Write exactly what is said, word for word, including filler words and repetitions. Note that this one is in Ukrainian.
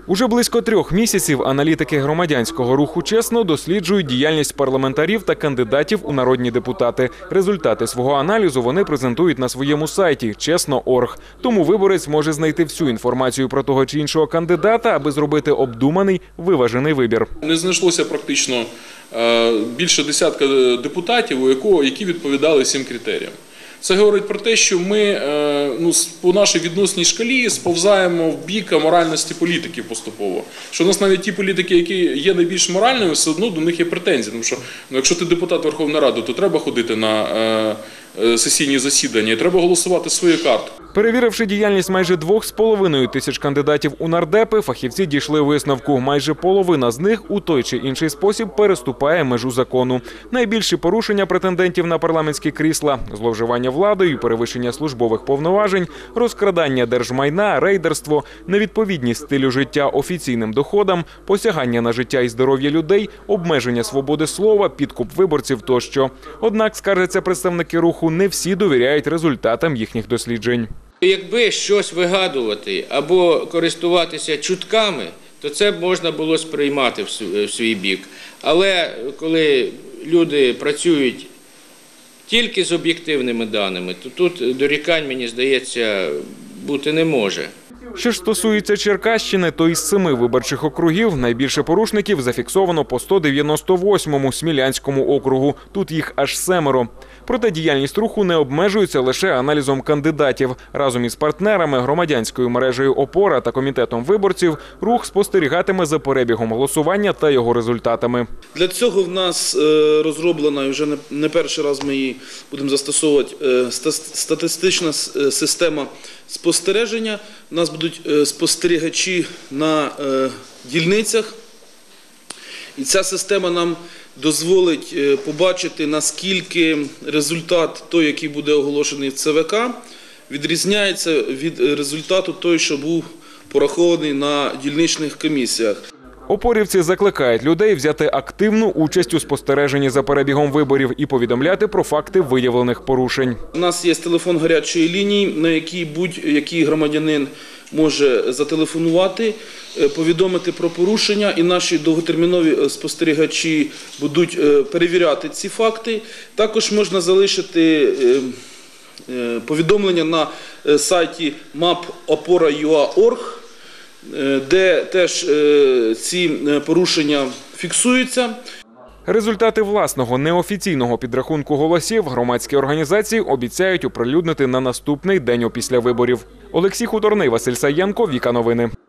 Уже близько трьох місяців аналітики громадянського руху «Чесно» досліджують діяльність парламентарів та кандидатів у народні депутати. Результати свого аналізу вони презентують на своєму сайті чесно крапка орг. Тому виборець може знайти всю інформацію про того чи іншого кандидата, аби зробити обдуманий, виважений вибір. Не знайшлося практично більше десятка депутатів, які відповідали всім критеріям. Це говорить про те, що ми ну, по нашій відносній шкалі сповзаємо в бік моральності політиків поступово. Що у нас навіть ті політики, які є найбільш моральними, все одно до них є претензії. Тому що ну, якщо ти депутат Верховної Ради, то треба ходити на е, сесійні засідання і треба голосувати свою карту. Перевіривши діяльність майже двох з половиною тисяч кандидатів у нардепи, фахівці дійшли висновку. Майже половина з них у той чи інший спосіб переступає межу закону. Найбільші порушення претендентів на парламентські крісла – зловживання владою, перевищення службових повноважень, розкрадання держмайна, рейдерство, невідповідність стилю життя офіційним доходам, посягання на життя і здоров'я людей, обмеження свободи слова, підкуп виборців тощо. Однак, скаржаться представники руху, не всі довіряють результатам їхніх досліджень. Якби щось вигадувати або користуватися чутками, то це б можна було сприймати в свій бік. Але коли люди працюють тільки з об'єктивними даними, то тут дорікань, мені здається, бути не може. Що ж стосується Черкащини, то із семи виборчих округів найбільше порушників зафіксовано по сто дев'яносто восьмому Смілянському округу. Тут їх аж семеро. Проте діяльність руху не обмежується лише аналізом кандидатів. Разом із партнерами, громадянською мережею «Опора» та комітетом виборців рух спостерігатиме за перебігом голосування та його результатами. Для цього в нас розроблена, і вже не перший раз ми її будемо застосовувати, статистична система спостереження. У нас будуть спостерігачі на дільницях. І ця система нам дозволить побачити, наскільки результат той, який буде оголошений в Це Ве Ка, відрізняється від результату той, що був порахований на дільничних комісіях. Опорівці закликають людей взяти активну участь у спостереженні за перебігом виборів і повідомляти про факти виявлених порушень. У нас є телефон гарячої лінії, на який будь-який громадянин може зателефонувати, повідомити про порушення, і наші довготермінові спостерігачі будуть перевіряти ці факти. Також можна залишити повідомлення на сайті мап опора крапка ю а крапка орг, де теж ці порушення фіксуються. Результати власного неофіційного підрахунку голосів громадські організації обіцяють оприлюднити на наступний день опісля виборів. Олексій Хуторний, Василь Саєнко, Віка Новини.